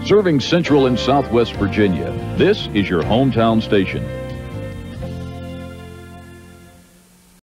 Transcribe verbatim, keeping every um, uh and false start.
Serving Central and Southwest Virginia, this is your hometown station.